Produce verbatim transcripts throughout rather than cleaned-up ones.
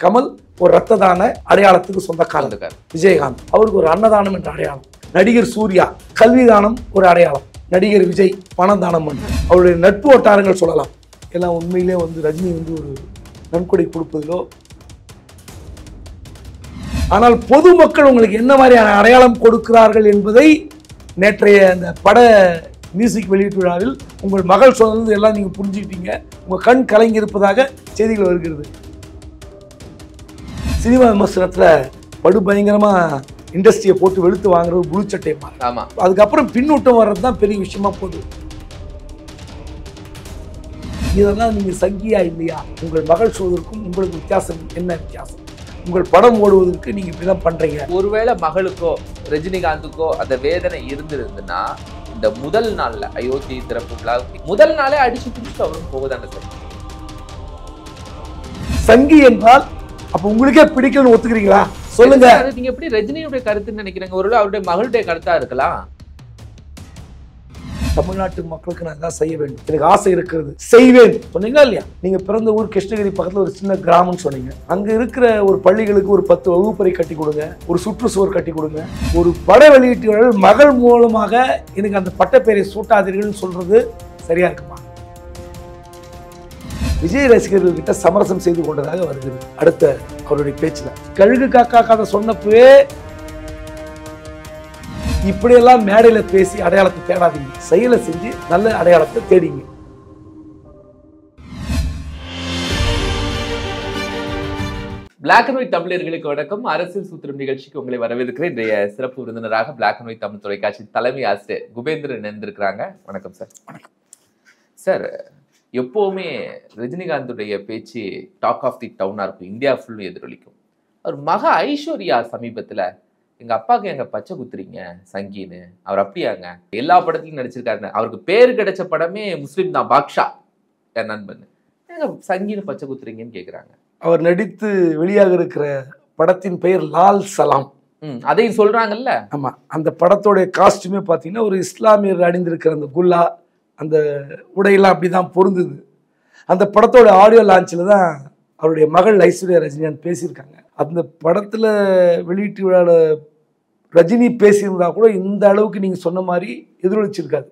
கமல் ஒரு ரத்த தான அடையாளத்துக்கு சொந்தக்காரர். விஜயகாந்த் அவருக்கு ஒரு அன்னதானம் என்ற அடையாளம். நடிகர் சூர்யா கல்வி தானம் ஒரு அடையாளம். நடிகர் விஜய் பணம் தானம் பண்ண அவருடைய நட்பு வட்டாரங்கள் சொல்லலாம். எல்லாம் உண்மையிலே வந்து ரஜினி வந்து ஒரு நன்கொடை கொடுப்பதிலோ, ஆனால் பொதுமக்கள் உங்களுக்கு என்ன மாதிரியான அடையாளம் கொடுக்கிறார்கள் என்பதை நேற்றைய அந்த பட மியூசிக் வெளியீட்டு விழாவில் உங்கள் மகள் சொன்னது எல்லாம் நீங்கள் புரிஞ்சுக்கிட்டீங்க. உங்கள் கண் கலங்கி இருப்பதாக செய்திகள் வருகிறது. சினிமா விமர்சனத்தில் படுபயங்கரமாக இண்டஸ்ட்ரியை போட்டு வெளுத்து வாங்குறது புழு சட்டை. ஆமாம், அதுக்கப்புறம் பின்னூட்டம் வர்றது தான் பெரிய விஷயமா போகுது. இதெல்லாம் நீங்கள் சங்கியா இல்லையா? உங்கள் மகள் சொல்வதற்கும் உங்களுக்கு வித்தியாசம் என்ன வித்தியாசம்? உங்கள் படம் ஓடுவதற்கு நீங்க இப்படிதான் பண்றீங்க. ஒருவேளை மகளுக்கோ ரஜினிகாந்துக்கோ அந்த வேதனை இருந்திருந்துன்னா இந்த முதல் நாள்ல அயோத்தி திறப்பு விழாவுக்கு முதல் நாளே அடிச்சு பிடிச்சிட்டு அவரும் போகுதான சார். சங்கி என்றால் அப்ப உங்களுக்கே பிடிக்கணும்னு ஒத்துக்கிறீங்களா? சொல்லுங்க. நீங்க எப்படி ரஜினியுடைய கருத்துன்னு நினைக்கிறீங்க? ஒருவேளை அவருடைய மகளுடைய கருத்தா இருக்கலாம். தமிழ்நாட்டு மக்களுக்கு நான் தான் செய்ய வேண்டும், எனக்கு ஆசை இருக்கிறது, செய்வேன் சொன்னீங்களா இல்லையா? நீங்க பிறந்த ஊர் கிருஷ்ணகிரி பக்கத்துல ஒரு சின்ன கிராமம்னு சொன்னீங்க. அங்க இருக்கிற ஒரு பள்ளிகளுக்கு ஒரு பத்து வகுப்பறை கட்டி கொடுங்க, ஒரு சுற்றுச்சுவர் கட்டி கொடுங்க. ஒரு பட வெளியீட்டு மகள் மூலமாக எனக்கு அந்த பட்டப்பெயரை சூட்டாதீர்கள் சொல்றது சரியா இருக்குமா? விஜய் ரசிகர்கள் கிட்ட சமரசம் செய்து கொண்டதாக வருகிறது அடுத்த அவருடைய பேச்சுல. கழுகு காக்கா கதை சொன்னப்பவே இப்படியெல்லாம் மேடையில பேசி அடையாளத்தை தேடாதீங்க, செயலை செஞ்சு நல்ல அடையாளத்தை தேடிங்க. பிளாக் அண்ட் ஒயிட் தமிழர்களுக்கு வணக்கம். அரசியல் சூத்திரம் நிகழ்ச்சிக்கு உங்களை வரவேற்கிறேன். இன்றைய சிறப்பு விருந்தினராக பிளாக் அண்ட் ஒயிட் தமிழ் தொலைக்காட்சி தலைமை ஆசிரியர் குபேந்திரன் இணைந்திருக்கிறாங்க. வணக்கம் சார். வணக்கம் சார். எப்பவுமே ரஜினிகாந்துடைய பேச்சு டாக் ஆஃப் தி டவுனா இருக்கும், இந்தியா ஃபுல்லும் எதிரொலிக்கும். அவர் மக ஐஸ்வர்யா சமீபத்துல எங்க அப்பாவுக்கு எங்க பச்சை குத்துறீங்க சங்கின்னு, அவர் அப்படியாங்க எல்லா படத்துலையும் நடிச்சிருக்காரு, அவருக்கு பேர் கிடைச்ச படமே முஸ்லீம் தான், பாக்ஷா என் நண்பன், எங்க சங்கின்னு பச்சை குத்துறீங்கன்னு கேக்குறாங்க. அவர் நடித்து வெளியாக இருக்கிற படத்தின் பெயர் லால் சலாம். ம் அதையும் சொல்றாங்கல்ல. ஆமா, அந்த படத்தோடைய காஸ்டியூமே பார்த்தீங்கன்னா ஒரு இஸ்லாமியர் அணிந்திருக்கிற அந்த குல்லா, அந்த உடையெல்லாம் அப்படிதான் பொருந்தது. அந்த படத்தோட ஆடியோ லான்ச்சில் தான் அவருடைய மகள் ஐஸ்வர்யா ரஜினிகாந்த் பேசியிருக்காங்க. அந்த படத்தில் வெளியீட்டு விழாவில் ரஜினி பேசியிருந்தா கூட இந்த அளவுக்கு நீங்கள் சொன்ன மாதிரி எதிரொலிச்சிருக்காது.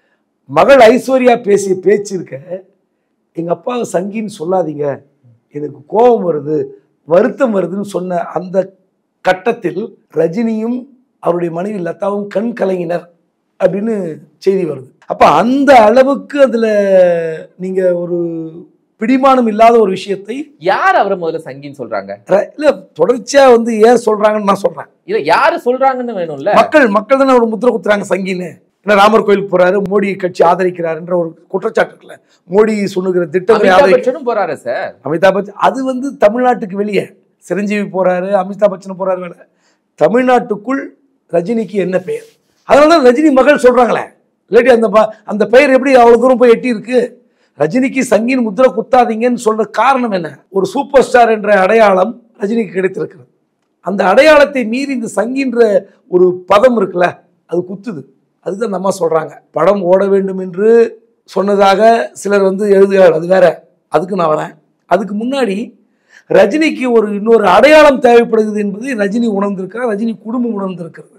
மகள் ஐஸ்வர்யா பேசிய பேச்சு இருக்க, எங்கள் அப்பாவை சங்கின்னு சொல்லாதீங்க, எனக்கு கோபம் வருது, வருத்தம் வருதுன்னு சொன்ன அந்த கட்டத்தில் ரஜினியும் அவருடைய மனைவி லதாவும் கண் கலங்கினர் அப்படின்னு செய்தி வருது. அப்போ அந்த அளவுக்கு அதில் நீங்கள் ஒரு பிடிமானம் இல்லாத ஒரு விஷயத்தை யார் அவரை முதல்ல சங்கின்னு சொல்றாங்க? இல்ல தொடர்ச்சியா வந்து ஏன் சொல்றாங்கன்னு நான் சொல்றேன். இல்ல யாரு சொல்றாங்கன்னு வேணும்ல. மக்கள் மக்கள் தானே ஒரு முத்திரை குத்துறாங்க சங்கின்னு. ஏன்னா ராமர் கோயிலுக்கு போறாரு, மோடி கட்சி ஆதரிக்கிறாருன்ற ஒரு குற்றச்சாட்டு இருக்குல்ல. மோடி சொன்னுகிற திட்டங்களை ஆதரிக்கணும் போறாரு சார் அமிதாப் பச்சன். அது வந்து தமிழ்நாட்டுக்கு வெளியே சிரஞ்சீவி போறாரு, அமிதாப் பச்சன் போறாரு. வேலை தமிழ்நாட்டுக்குள் ரஜினிக்கு என்ன பெயர்? அதனால ரஜினி மகள் சொல்றாங்களே, இல்லாட்டி அந்த அந்த பெயர் எப்படி அவ்வளவு தூரம் போய் எட்டி இருக்கு? ரஜினிக்கு சங்கின் முத்திரை குத்தாதீங்கன்னு சொல்ற காரணம் என்ன? ஒரு சூப்பர் ஸ்டார் என்ற அடையாளம் ரஜினிக்கு கிடைத்திருக்கிறது. அந்த அடையாளத்தை மீறி இந்த சங்கின்ற ஒரு பதம் இருக்குல்ல, அது குத்துது. அதுதான் நம்ம சொல்றாங்க. படம் ஓட வேண்டும் என்று சொன்னதாக சிலர் வந்து எழுதுகிறார், அது வேற, அதுக்கு நான் வரேன். அதுக்கு முன்னாடி ரஜினிக்கு ஒரு இன்னொரு அடையாளம் தேவைப்படுகிறது என்பதை ரஜினி உணர்ந்திருக்கிறார், ரஜினி குடும்பம் உணர்ந்திருக்கிறது.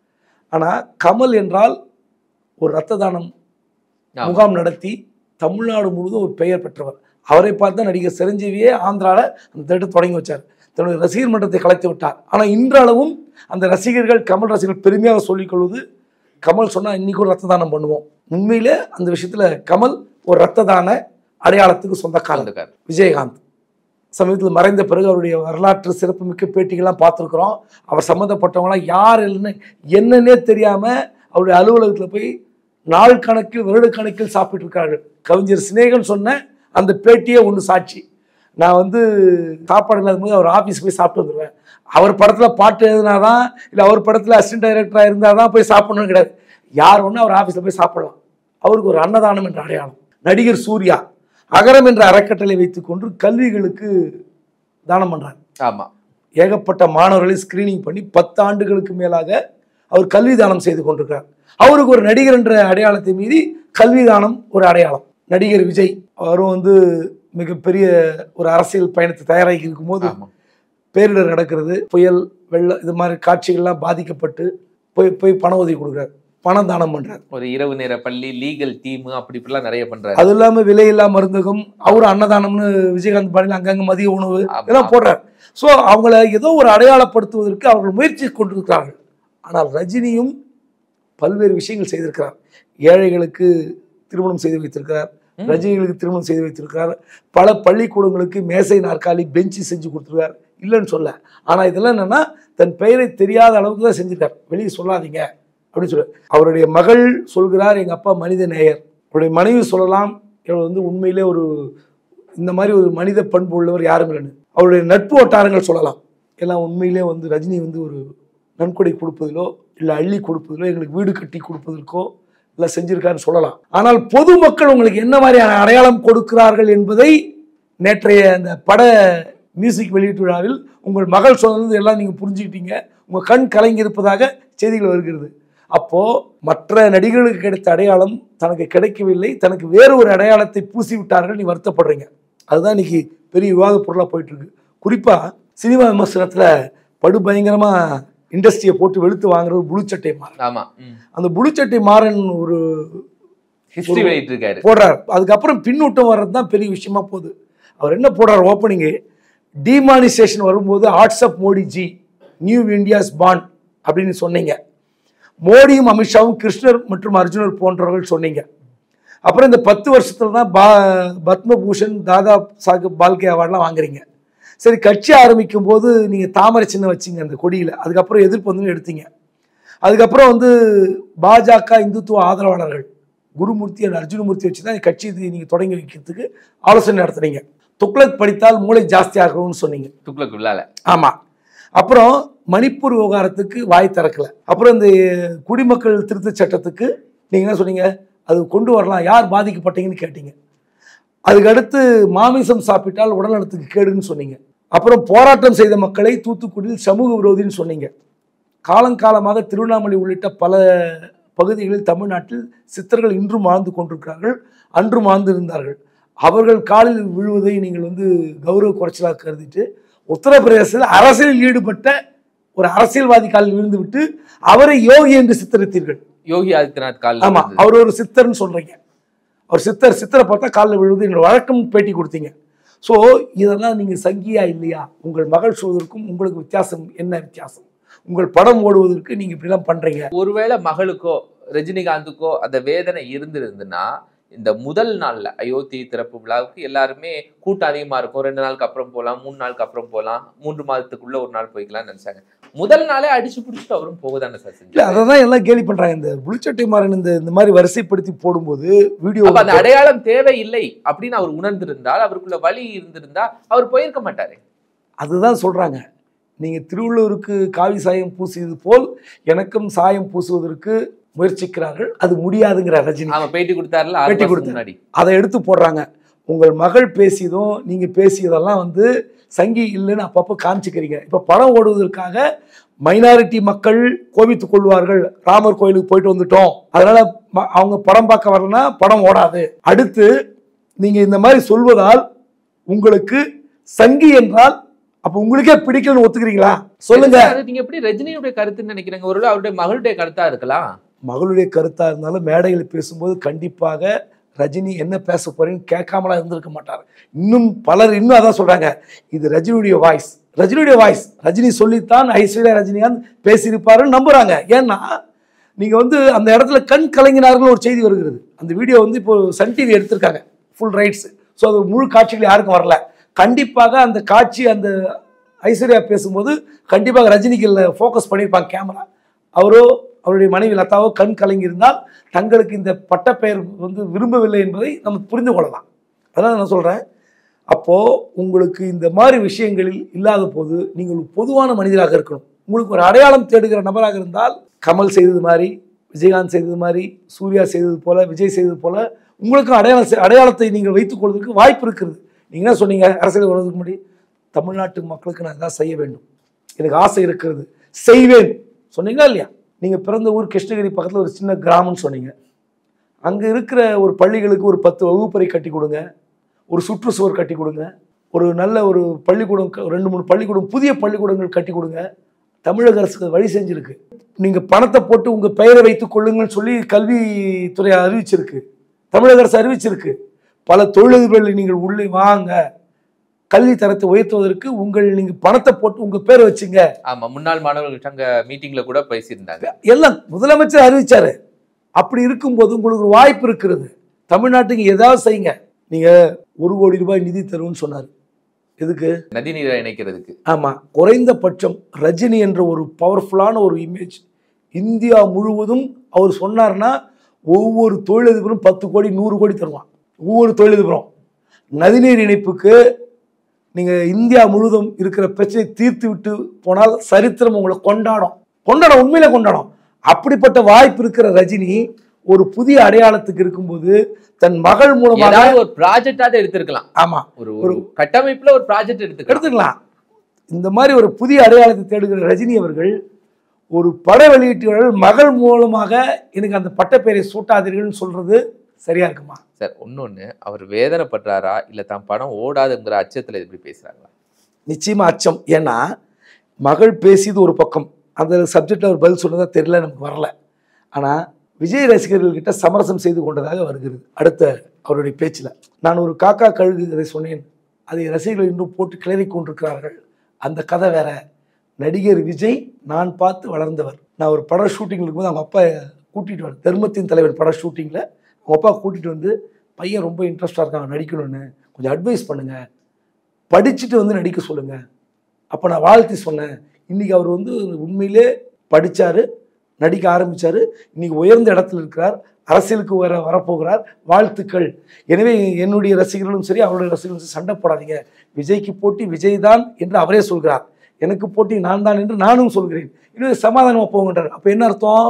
ஆனா கமல் என்றால் ஒரு ரத்த தானம் முகாம் நடத்தி தமிழ்நாடு முழுவதும் ஒரு பெயர் பெற்றவர். அவரை பார்த்து நடிகர் சிரஞ்சீவியே ஆந்திராவில் அந்த திட்டத்தை தொடங்கி வச்சார், தன்னுடைய ரசிகர் மன்றத்தை கலைத்து விட்டார். ஆனால் இன்றளவும் அந்த ரசிகர்கள், கமல் ரசிகர்கள் பெருமையாக சொல்லிக்கொள்வது, கமல் சொன்னால் இன்னைக்கு ஒரு ரத்த தானம் பண்ணுவோம். உண்மையிலே அந்த விஷயத்தில் கமல் ஒரு ரத்த தான அடையாளத்துக்கு சொந்தக்காரர். விஜயகாந்த் சமீபத்தில் மறைந்த பிறகு அவருடைய வரலாற்று சிறப்புமிக்க பேட்டிகள்லாம் பார்த்துருக்குறோம். அவர் சம்மந்தப்பட்டவங்களாம் யார் இல்லைன்னு என்னன்னே தெரியாமல் அவருடைய அலுவலகத்தில் போய் நாள் கணக்கில் வருட கணக்கில் சாப்பிட்டு இருக்கார்கள். கவிஞர் சினேகன் சொன்ன அந்த பேட்டியே ஒன்று சாட்சி. நான் வந்து சாப்பாடு இல்லாத போது அவர் ஆஃபீஸ்க்கு போய் சாப்பிட்டு வந்துடுவேன். அவர் படத்தில் பாட்டு எழுதினாதான், இல்லை அவர் படத்தில் அசிஸ்டன்ட் டைரக்டராக இருந்தால் தான் போய் சாப்பிடணும்னு கிடையாது. யார் ஒன்று அவர் ஆஃபீஸில் போய் சாப்பிடலாம். அவருக்கு ஒரு அன்னதானம் என்ற அடையாளம். நடிகர் சூர்யா அகரம் என்ற அறக்கட்டளை வைத்துக்கொண்டு கல்விகளுக்கு தானம் பண்ணுறார். ஆமாம், ஏகப்பட்ட மாணவர்களை ஸ்கிரீனிங் பண்ணி பத்து ஆண்டுகளுக்கு மேலாக அவர் கல்வி தானம் செய்து கொண்டிருக்கிறார். அவருக்கு ஒரு நடிகர் என்ற அடையாளத்தை மீறி கல்வி தானம் ஒரு அடையாளம். நடிகர் விஜய் அவரும் வந்து மிகப்பெரிய ஒரு அரசியல் பயணத்தை தயாராகி இருக்கும்போது பேரிடர் நடக்கிறது, புயல் வெள்ளம் இது மாதிரி காட்சிகள்லாம் பாதிக்கப்பட்டு போய் போய் பண உதவி கொடுக்குறாரு, பணம் தானம் பண்றாரு. ஒரு இரவு நேர பள்ளி, லீகல் டீம் அப்படி இப்படிலாம் நிறைய பண்றாரு. அது இல்லாம விலையில்லா மருந்தகம், அவரும் அன்னதானம்னு விஜயகாந்த் பாணியில் அங்கங்க மதிய உணவு இதெல்லாம் போடுறாரு. ஸோ அவங்கள ஏதோ ஒரு அடையாளப்படுத்துவதற்கு அவர்கள் முயற்சி கொண்டிருக்கிறார்கள். ஆனால் ரஜினியும் பல்வேறு விஷயங்கள் செய்திருக்கிறார். ஏழைகளுக்கு திருமணம் செய்து வைத்திருக்கிறார், ரஜினிகளுக்கு திருமணம் செய்து வைத்திருக்கிறார், பல பள்ளிக்கூடங்களுக்கு மேசை நாற்காலி பெஞ்சு செஞ்சு கொடுத்துருக்கார், இல்லைன்னு சொல்ல. ஆனால் இதெல்லாம் என்னன்னா தன் பெயரை தெரியாத அளவுக்கு தான் செஞ்சிருக்கார், வெளியே சொல்லாதீங்க அப்படின்னு சொல்ல. அவருடைய மகள் சொல்கிறார், எங்கள் அப்பா மனித நேயர். அவருடைய மனைவி சொல்லலாம், இவர் வந்து உண்மையிலே ஒரு இந்த மாதிரி ஒரு மனித பண்பு உள்ளவர் யாரும் இல்லைன்னு. அவருடைய நட்பு வட்டாரங்கள் சொல்லலாம், எல்லாம் உண்மையிலே வந்து ரஜினி வந்து ஒரு நன்கொடை கொடுப்பதிலோ இல்லை அள்ளி கொடுப்பதிலோ எங்களுக்கு வீடு கட்டி கொடுப்பதற்கோ இல்லை செஞ்சிருக்காருன்னு சொல்லலாம். ஆனால் பொதுமக்கள் உங்களுக்கு என்ன மாதிரியான அடையாளம் கொடுக்கிறார்கள் என்பதை நேற்றைய அந்த பட மியூசிக் வெளியீட்டு விழாவில் உங்கள் மகள் சொன்னது எல்லாம் நீங்கள் புரிஞ்சுக்கிட்டீங்க, உங்கள் கண் கலங்கி இருப்பதாக செய்திகள் வருகிறது. அப்போது மற்ற நடிகர்களுக்கு கிடைத்த அடையாளம் தனக்கு கிடைக்கவில்லை, தனக்கு வேறு ஒரு அடையாளத்தை பூசி விட்டார்கள், நீ வருத்தப்படுறீங்க. அதுதான் இன்னைக்கு பெரிய விவாத பொருளாக போயிட்டுருக்கு. குறிப்பாக சினிமா விமர்சனத்தில் படுபயங்கரமாக இண்டஸ்ட்ரியை போட்டு வெளுத்து வாங்குற ஒரு புளுச்சட்டை மாறன். ஆமாம், அந்த புளுச்சட்டை மாறன் ஒரு ஹிஸ்டரி வெளியிட்டிருக்காரு போடுறார். அதுக்கப்புறம் பின்னூட்டம் வர்றது தான் பெரிய விஷயமா போகுது. அவர் என்ன போடுறார், ஓப்பனிங்கு டிமானிசேஷன் வரும்போது WhatsApp Modiji new India's bond அப்படின்னு சொன்னீங்க, மோடியும் அமித்ஷாவும் கிருஷ்ணர் மற்றும் அர்ஜுனர் போன்றவர்கள் சொன்னீங்க. அப்புறம் இந்த பத்து வருஷத்துல தான் பா பத்மபூஷன் தாதா சாஹிப் பால்கே அவார்ட்லாம் வாங்குறீங்க. சரி, கட்சி ஆரம்பிக்கும் போது நீங்கள் தாமரை சின்னம் வச்சிங்க அந்த கொடியில், அதுக்கப்புறம் எதிர்ப்பு வந்து எடுத்தீங்க. அதுக்கப்புறம் வந்து பாஜக இந்துத்துவ ஆதரவாளர்கள் குருமூர்த்தி அண்ட் அர்ஜுனமூர்த்தி வச்சு தான் கட்சி நீங்கள் தொடங்கி வைக்கிறதுக்கு ஆலோசனை நடத்துனீங்க. துக்ளக் படித்தால் மூளை ஜாஸ்தி ஆகணும்னு சொன்னீங்க. துக்ளக் விழால ஆமாம். அப்புறம் மணிப்பூர் விவகாரத்துக்கு வாய் திறக்கல. அப்புறம் இந்த குடிமக்கள் திருத்த சட்டத்துக்கு நீங்கள் என்ன சொன்னீங்க, அது கொண்டு வரலாம், யார் பாதிக்கப்பட்டீங்கன்னு கேட்டீங்க. அதுக்கடுத்து மாமிசம் சாப்பிட்டால் உடல்நலத்துக்கு கேடுன்னு சொன்னீங்க. அப்புறம் போராட்டம் செய்த மக்களை தூத்துக்குடியில் சமூக விரோதின்னு சொன்னீங்க. காலங்காலமாக திருவண்ணாமலை உள்ளிட்ட பல பகுதிகளில் தமிழ்நாட்டில் சித்தர்கள் இன்றும் வாழ்ந்து கொண்டிருக்கிறார்கள், அன்றும் வாழ்ந்து இருந்தார்கள். அவர்கள் காலில் விழுவதை நீங்கள் வந்து கௌரவ குறைச்சலாக கருதிட்டு உத்தரப்பிரதேசத்தில் அரசியலில் ஈடுபட்ட ஒரு அரசியல்வாதி காலில் விழுந்து விட்டு அவரை யோகி என்று சித்தரித்தீர்கள். யோகி ஆதித்யநாத் காலில். ஆமா, அவர் ஒரு சித்தர்னு சொல்றீங்க. அவர் சித்தர், சித்தரை பார்த்தா காலில் விழுவது எங்கள் வழக்கம் பேட்டி கொடுத்தீங்க. ஸோ இதெல்லாம் நீங்கள் சங்கியா இல்லையா? உங்கள் மகள் சொல்வதற்கும் உங்களுக்கு வித்தியாசம் என்ன வித்தியாசம்? உங்கள் படம் ஓடுவதற்கு நீங்கள் இப்படிலாம் பண்றீங்க. ஒருவேளை மகளுக்கோ ரஜினிகாந்துக்கோ அந்த வேதனை இருந்திருந்துன்னா இந்த முதல் நாள்ல அயோத்தி திறப்பு விழாவுக்கு எல்லாருமே கூட்டம் அதிகமா இருக்கும், ரெண்டு நாளுக்கு அப்புறம் போகலாம், மூணு நாளுக்கு அப்புறம் போகலாம், மூன்று மாதத்துக்குள்ள ஒரு நாள் போய்க்கலாம்னு நினைச்சாங்க. முதல் நாளே அடிச்சு பிடிச்சிட்டு அவரும் போகதானே சார் செஞ்சு. இல்லை, அதை தான் எல்லாம் கேலி பண்றாங்க. இந்த புளிச்சட்டை மாறன் இந்த இந்த மாதிரி வரிசைப்படுத்தி போடும்போது வீடியோ அந்த அடையாளம் தேவையில்லை அப்படின்னு அவர் உணர்ந்திருந்தால், அவருக்குள்ள வலி இருந்திருந்தா அவர் போயிருக்க மாட்டாரு. அதுதான் சொல்றாங்க. நீங்க திருவள்ளூருக்கு காவி சாயம் பூசியது போல் எனக்கும் சாயம் பூசுவதற்கு முயற்சிக்கிறார்கள், அது முடியாதுங்கிற ரஜினி. அவன் பேட்டி கொடுத்தாருல, பேட்டி கொடுத்தாரு, அதை எடுத்து போடுறாங்க. உங்கள் மகள் பேசியதும் நீங்க பேசியதெல்லாம் வந்து சங்கி இல்லைன்னு அப்பப்போ காமிச்சுக்கிறீங்க. இப்போ படம் ஓடுவதற்காக மைனாரிட்டி மக்கள் கோபித்துக் கொள்வார்கள், ராமர் கோயிலுக்கு போயிட்டு வந்துட்டோம், அதனால அவங்க படம் பார்க்க வரலன்னா படம் ஓடாது. அடுத்து நீங்க இந்த மாதிரி சொல்வதால் உங்களுக்கு சங்கி என்றால் அப்ப உங்களுக்கே பிடிக்கலன்னு ஒத்துக்கிறீங்களா? சொல்லுங்க. நீங்க எப்படி ரஜினியுடைய கருத்துன்னு நினைக்கிறீங்க? ஒருவேளை அவருடைய மகளுடைய கருத்தா இருக்கலாம். மகளுடைய கருத்தா இருந்தாலும் மேடையில் பேசும்போது கண்டிப்பாக ரஜினி என்ன பேச போறீங்கன்னு கேட்காமலாம் இருந்திருக்க மாட்டார். இன்னும் பலர் இன்னும் அதான் சொல்றாங்க, இது ரஜினியுடைய வாய்ஸ், ரஜினியுடைய வாய்ஸ், ரஜினி சொல்லித்தான் ஐஸ்வர்யா ரஜினிகாந்த் பேசியிருப்பாருன்னு நம்புறாங்க. ஏன்னா நீங்க வந்து அந்த இடத்துல கண் கலங்கினார்கள் ஒரு செய்தி வருகிறது. அந்த வீடியோ வந்து இப்போ சன் டிவி எடுத்திருக்காங்க ஃபுல் ரைட்ஸ். ஸோ அது முழு காட்சிகள் யாருக்கும் வரல. கண்டிப்பாக அந்த காட்சி அந்த ஐஸ்வர்யா பேசும்போது கண்டிப்பாக ரஜினிக்கு ஃபோக்கஸ் பண்ணியிருப்பாங்க கேமரா. அவரோ அவருடைய மனைவி லதாவோ கண் கலங்கியிருந்தால் தங்களுக்கு இந்த பட்டப்பெயர் வந்து விரும்பவில்லை என்பதை நம்ம புரிந்து கொள்ளலாம். அதனால் நான் சொல்கிறேன், அப்போது உங்களுக்கு இந்த மாதிரி விஷயங்களில் இல்லாத போது நீங்கள் பொதுவான மனிதராக இருக்கணும். உங்களுக்கு ஒரு அடையாளம் தேடுகிற நபராக இருந்தால் கமல் செய்தது மாதிரி, விஜயகாந்த் செய்தது மாதிரி, சூர்யா செய்தது போல, விஜய் செய்தது போல உங்களுக்கும் அடையாளம் அடையாளத்தை நீங்கள் வைத்துக் கொள்வதற்கு வாய்ப்பு இருக்கிறது. நீங்கள் என்ன சொன்னீங்க அரசியல் வருவதற்கு முன்னாடி? தமிழ்நாட்டு மக்களுக்கு நான் எதாவது செய்ய வேண்டும், எனக்கு ஆசை இருக்கிறது, செய்வேன் சொன்னீங்களா இல்லையா? நீங்கள் பிறந்த ஊர் கிருஷ்ணகிரி பக்கத்தில் ஒரு சின்ன கிராமம்னு சொன்னீங்க. அங்கே இருக்கிற ஒரு பள்ளிகளுக்கு ஒரு பத்து வகுப்பறை கட்டி கொடுங்க, ஒரு சுற்றுச்சுவர் கட்டி கொடுங்க, ஒரு நல்ல ஒரு பள்ளிக்கூடம் க- ரெண்டு மூணு பள்ளிக்கூடம் புதிய பள்ளிக்கூடங்கள் கட்டி கொடுங்க. தமிழக அரசுக்கு வழி செஞ்சிருக்கு. நீங்கள் பணத்தை போட்டு உங்கள் பெயரை வைத்துக் கொள்ளுங்கன்னு சொல்லி கல்வித்துறை அறிவிச்சிருக்கு, தமிழக அரசு அறிவிச்சிருக்கு. பல தொழிலதிபர்களை நீங்கள் உள்ளே வாங்க, கல்வி தரத்தை உயர்த்துவதற்கு உங்கள் நீங்கள் பணத்தை போட்டு உங்கள் பேரை வச்சுங்க. ஆமா, முன்னாள் மாணவர்கள் சங்க மீட்டிங்ல கூட பேசியிருந்தாங்க. எல்லாம் முதலமைச்சர் அறிவிச்சாரு. அப்படி இருக்கும்போது உங்களுக்கு ஒரு வாய்ப்பு இருக்கிறது. தமிழ்நாட்டுக்கு ஏதாவது செய்யுங்க. நீங்க ஒரு கோடி ரூபாய் நிதி தரும்னு சொன்னார். எதுக்கு? நதிநீரை இணைக்கிறதுக்கு. ஆமா, குறைந்தபட்சம் ரஜினி என்ற ஒரு பவர்ஃபுல்லான ஒரு இமேஜ் இந்தியா முழுவதும் அவர் சொன்னார்னா ஒவ்வொரு தொழிலதிபரும் பத்து கோடி நூறு கோடி தருவான். ஒவ்வொரு தொழிலதிபரும் நதிநீர் இணைப்புக்கு நீங்கள் இந்தியா முழுவதும் இருக்கிற பிரச்சனையை தீர்த்து விட்டு போனால் சரித்திரம் உங்களை கொண்டாடும். கொண்டாடும், உண்மையில கொண்டாடும். அப்படிப்பட்ட வாய்ப்பு இருக்கிற ரஜினி ஒரு புதிய அடையாளத்துக்கு இருக்கும்போது தன் மகள் மூலமாக ஒரு ப்ராஜெக்டாக எடுத்திருக்கலாம். ஆமா, ஒரு ஒரு கட்டமைப்புல ஒரு ப்ராஜெக்ட் எடுத்து எடுத்துக்கலாம். இந்த மாதிரி ஒரு புதிய அடையாளத்தை தேடுகிற ரஜினி அவர்கள் ஒரு பட வெளியீட்டு மகள் மூலமாக எனக்கு அந்த பட்டப்பெயரை சூட்டாதீர்கள்னு சொல்றது சரியா இருக்குமா சார்? இன்னொன்னு, அவர் வேதனைப்படுறாரா இல்ல தான் படம் ஓடாதுங்கிற அச்சத்துல எப்படி பேசுறாங்களா? நிச்சயமா அச்சம். ஏன்னா மகள் பேசியது ஒரு பக்கம், அந்த சப்ஜெக்ட்ல ஒரு பதில் சொன்னதா தெரியல, நமக்கு வரல. ஆனா விஜய் ரசிகர்கள்கிட்ட சமரசம் செய்து கொண்டதாக வருகிறது அடுத்த அவருடைய பேச்சில். நான் ஒரு காக்கா கழுகு இதை சொன்னேன், அதை ரசிகர்கள் இன்னும் போட்டு கிளறி கொண்டிருக்கிறார்கள். அந்த கதை வேற. நடிகர் விஜய் நான் பார்த்து வளர்ந்தவர். நான் ஒரு பட ஷூட்டிங்கில் இருக்கும்போது அவங்க அப்பா கூட்டிகிட்டு வர, தர்மத்தின் தலைவர் பட ஷூட்டிங்கில் அவங்க அப்பா கூட்டிகிட்டு வந்து, பையன் ரொம்ப இன்ட்ரெஸ்டாக இருக்காங்க நடிக்கணும்னு, கொஞ்சம் அட்வைஸ் பண்ணுங்கள், படிச்சுட்டு வந்து நடிக்க சொல்லுங்கள். அப்போ நான் வாழ்த்தி சொன்னேன். இன்றைக்கி அவர் வந்து உண்மையிலே படித்தார், நடிக்க ஆரம்பித்தார், இன்றைக்கி உயர்ந்த இடத்துல இருக்கிறார், அரசியலுக்கு வர வரப்போகிறார், வாழ்த்துக்கள். எனவே என்னுடைய ரசிகர்களும் சரி அவருடைய ரசிகர்களும் சரி சண்டை போடாதீங்க, விஜய்க்கு போட்டி விஜய் தான் என்று அவரே சொல்கிறார், எனக்கு போட்டி நான் தான் என்று நானும் சொல்கிறேன், இன்னும் சமாதானமாக போகின்றார். அப்போ என்ன அர்த்தம்?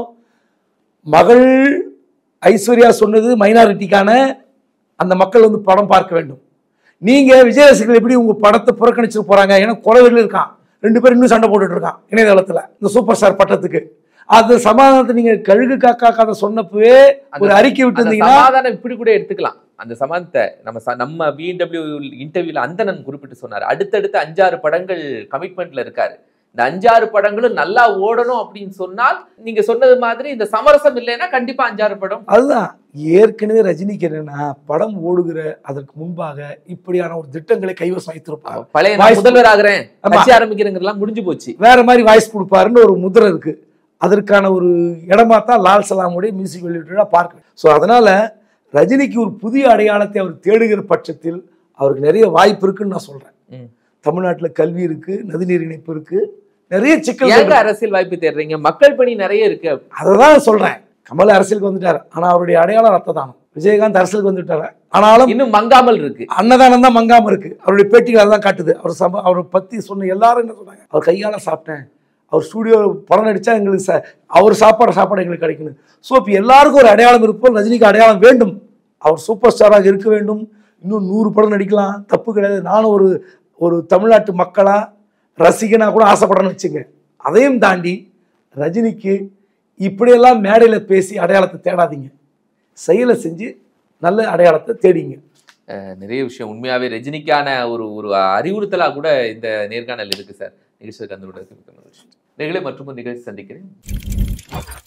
மகள் ஐஸ்வர்யா சொன்னது மைனாரிட்டிக்கான அந்த மக்கள் வந்து படம் பார்க்க வேண்டும். நீங்கள் விஜய் ரசிகர்கள் எப்படி உங்கள் படத்தை புறக்கணிச்சுட்டு போகிறாங்க? ஏன்னா குறைவில் இருக்கான், ரெண்டு பேரும் இன்னும் சண்டை போட்டுட்டு இருக்கான் இணையதளத்தில் இந்த சூப்பர் ஸ்டார் பட்டத்துக்கு. அது சமாதானத்தை நீங்க கழுகு காக்கா கதை சொன்னப்பவே ஒரு அறிக்கை விட்டுருந்தீங்கன்னா சமாதானம் இப்படி கூட எடுத்துக்கலாம். அந்த சமாதானத்தை நம்ம நம்ம பிஎன்டபிள்யூ இன்டர்வியூல அந்தணன் குறிப்பிட்டு சொன்னார். அடுத்தடுத்து அஞ்சாறு படங்கள் கமிட்மெண்ட்ல இருக்காரு. இந்த அஞ்சாறு படங்களும் நல்லா ஓடணும் அப்படின்னு சொன்னால் நீங்க சொன்னது மாதிரி இந்த சமரசம் இல்லைன்னா கண்டிப்பா அஞ்சாறு படம். அதுதான் ஏற்கனவே ரஜினிக்கு என்னன்னா படம் ஓடுகிற அதற்கு முன்பாக இப்படியான ஒரு திட்டங்களை கைவசம் வைத்திருப்பாங்க. பழைய முதல்வர் ஆகிறேன் ஆரம்பிக்கிறேங்கிறலாம் முடிஞ்சு போச்சு, வேற மாதிரி வாய்ஸ் கொடுப்பாருன்னு ஒரு முதிரை இருக்கு. அதற்கான ஒரு இடமா தான் லால் சலாமுடைய மியூசிக் வெளியிட்டு பார்க்க. ஸோ அதனால ரஜினிக்கு ஒரு புதிய அடையாளத்தை அவர் தேடுகிற பட்சத்தில் அவருக்கு நிறைய வாய்ப்பு இருக்குன்னு நான் சொல்றேன். தமிழ்நாட்டில் கல்வி இருக்கு, நதிநீர் இணைப்பு இருக்கு, நிறைய சிக்கல். அரசியல் வாய்ப்பு தேடுறீங்க, மக்கள் பணி நிறைய இருக்கு. அதான் சொல்றேன். கமல் அரசியலுக்கு வந்துட்டாரு, ஆனா அவருடைய அடையாளம் ரத்த தானம். விஜயகாந்த் அரசியலுக்கு வந்துட்டாரு, ஆனாலும் இன்னும் மங்காமல் இருக்கு. அன்னதானம் தான் மங்காம இருக்கு. அவருடைய பேட்டிகள் அதான் காட்டுது. அவர் சம அவரை பத்தி சொன்ன எல்லாரும் என்ன சொன்னாங்க? அவர் கையால சாப்பிட்டேன், அவர் ஸ்டூடியோ படம் நடிச்சா எங்களுக்கு ச அவர் சாப்பாடு சாப்பாடு எங்களுக்கு கிடைக்கணும். ஸோ இப்போ எல்லாருக்கும் ஒரு அடையாளம் இருப்போம். ரஜினிக்கு அடையாளம் வேண்டும், அவர் சூப்பர் ஸ்டாராக இருக்க வேண்டும். இன்னும் நூறு படம் நடிக்கலாம், தப்பு கிடையாது. நானும் ஒரு ஒரு தமிழ்நாட்டு மக்களா ரசிகனா கூட ஆசைப்படணும்னு வச்சுங்க. அதையும் தாண்டி ரஜினிக்கு இப்படியெல்லாம் மேடையில் பேசி அடையாளத்தை தேடாதீங்க, செயலை செஞ்சு நல்ல அடையாளத்தை தேடிங்க. நிறைய விஷயம் உண்மையாவே ரஜினிக்கான ஒரு ஒரு அறிவுறுத்தலா கூட இந்த நேர்காணல் இருக்கு சார். நிகழ்ச்சிக்கு அந்த நிகழ்ச்சி மற்றும் நிகழ்ச்சி சந்திக்கிறேன்.